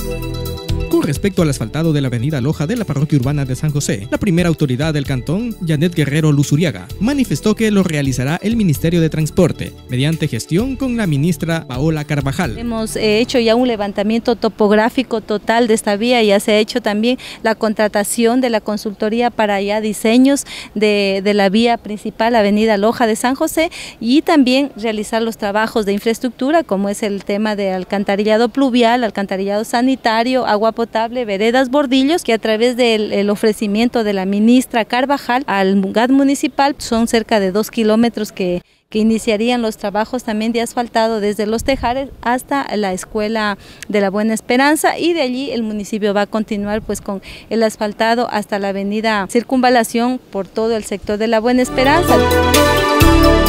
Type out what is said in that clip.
Con respecto al asfaltado de la avenida Loja de la parroquia urbana de San José, la primera autoridad del cantón, Janet Guerrero Luzuriaga, manifestó que lo realizará el Ministerio de Transporte, mediante gestión con la ministra Paola Carvajal. Hemos hecho ya un levantamiento topográfico total de esta vía, ya se ha hecho también la contratación de la consultoría para ya diseños de la vía principal, avenida Loja de San José, y también realizar los trabajos de infraestructura, como es el tema de alcantarillado pluvial, alcantarillado sanitario, agua potable, veredas, bordillos, que a través del ofrecimiento de la ministra Carvajal al GAT municipal son cerca de 2 kilómetros que iniciarían los trabajos también de asfaltado desde Los Tejares hasta la Escuela de la Buena Esperanza, y de allí el municipio va a continuar pues con el asfaltado hasta la avenida Circunvalación por todo el sector de la Buena Esperanza.